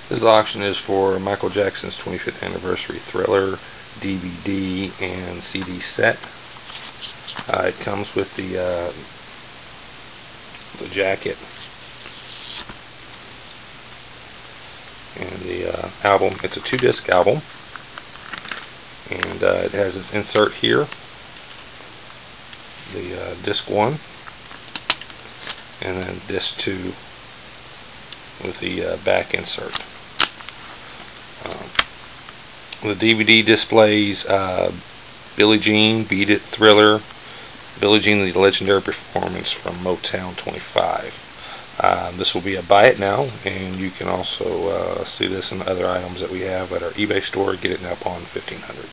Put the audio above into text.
This auction is for Michael Jackson's 25th anniversary Thriller DVD and CD set. It comes with the jacket and the album. It's a 2-disc album, and it has this insert here, the disc 1, and then disc 2 with the back insert. The DVD displays Billie Jean, Beat It, Thriller, Billie Jean, the legendary performance from Motown 25. This will be a buy it now, and you can also see this and other items that we have at our eBay store. Get it now upon 1500.